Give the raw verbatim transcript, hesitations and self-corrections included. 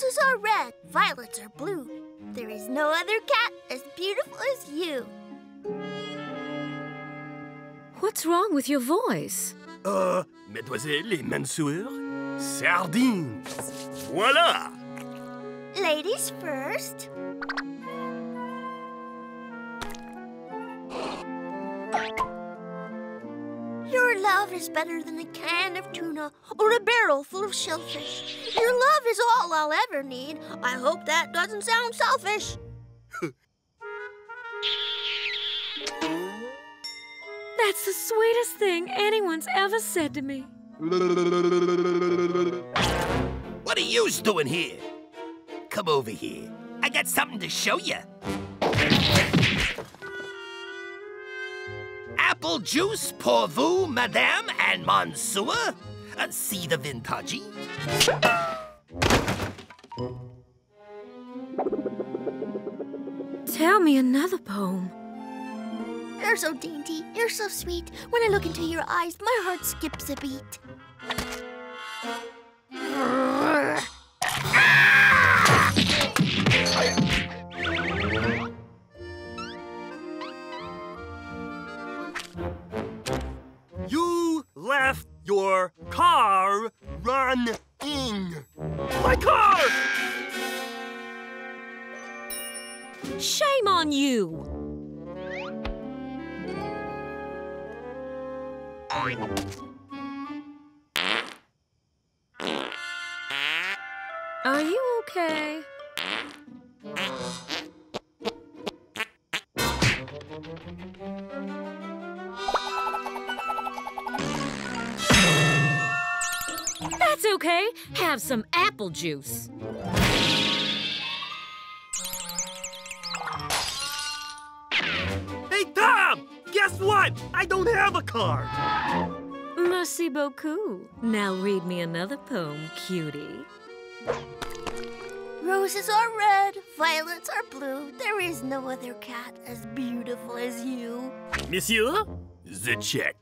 Roses are red, violets are blue. There is no other cat as beautiful as you. What's wrong with your voice? Uh, mesdemoiselles et messieurs, sardines. Voilà! Ladies first. Your love is better than a can of tuna or a barrel full of shellfish. Your love is all I'll ever need. I hope that doesn't sound selfish. That's the sweetest thing anyone's ever said to me. What are you doing here? Come over here. I got something to show you. Apple juice pour vous, madame and monsieur. Uh, see the vintage? Tell me another poem. You're so dainty, you're so sweet. When I look into your eyes, my heart skips a beat. You left your car running. My car! Shame on you! Are you okay? That's okay. Have some apple juice. Hey, Tom! Guess what? I don't have a car. Merci beaucoup. Now read me another poem, cutie. Roses are red, violets are blue. There is no other cat as beautiful as you. Monsieur, the check.